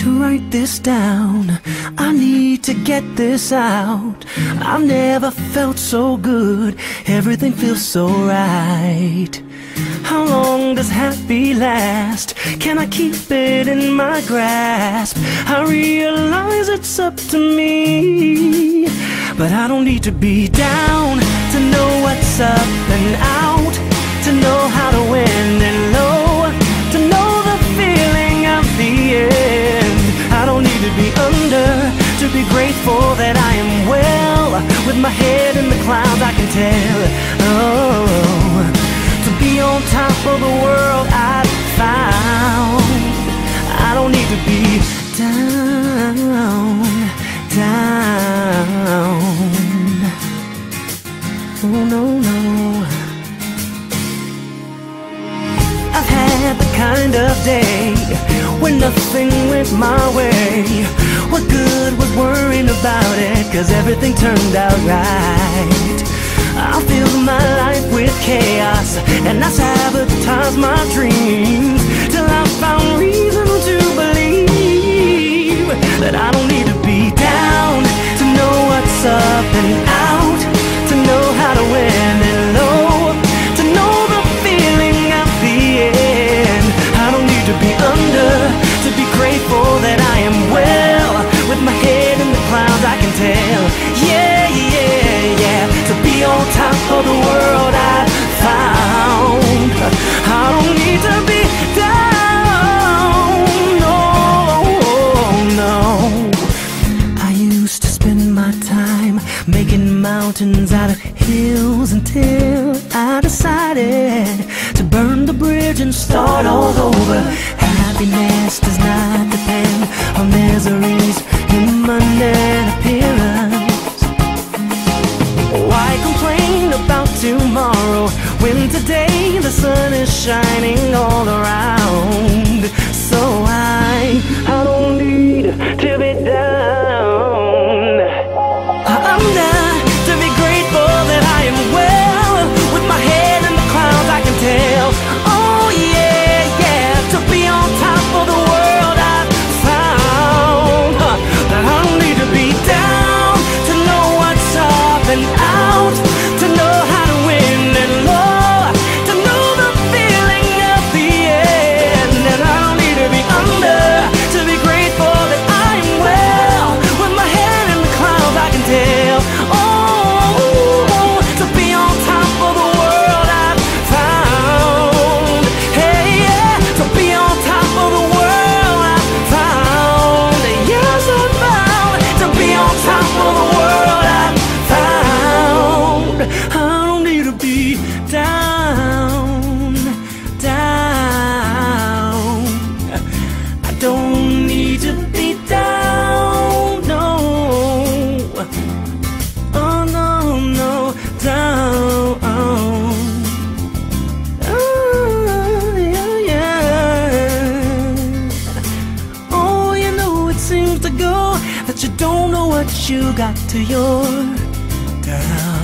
to write this down. I need to get this out. I've never felt so good. Everything feels so right. How long does happy last? Can I keep it in my grasp? I realize it's up to me, but I don't need to be down to know what's up and out, to know how to win and low, to know the feeling of the end. I don't need to be under to be grateful that I am well. With my head in the clouds I can tell. Oh, to be on top of the world I've found. I don't need to be down, down. Oh no, no. I've had the kind of day when nothing went my way. What good was worrying about it, 'cause everything turned out right. I filled my life with chaos and I sabotaged my dreams, till I found reason to believe that I don't need to be down to know what's up and out, to know how to win and low, to know the feeling at the end. I don't need to be under to be grateful that I am well. With my head in the clouds I can tell. Yeah, yeah, yeah. To be on top of the world I found. I don't need to be down. No, no. I used to spend my time making mountains out of hills until I decided to burn the bridge and start all over. Happiness does not depend on miseries, human and appearance. Why complain about tomorrow when today the sun is shining all around? So I don't need to be down. I'm not to be grateful that I am well. With my head in the clouds I can tell. Oh yeah, yeah. To be on top of the world I've found. That I don't need to be down to know what's up and out, to know how to win and low, to know the feeling of the end. And I don't need to be under to be grateful that I'm well. With my head in the clouds I can tell. Oh, to be on top of the world I've found. Hey, yeah, to be on top of the world I've found. Yes, I found to be on top of the world I've found. I don't need to be down, down. I don't need to be down, no. Oh no, no, down. Oh, yeah, yeah. Oh, you know it seems to go that you don't know what you got till you're down.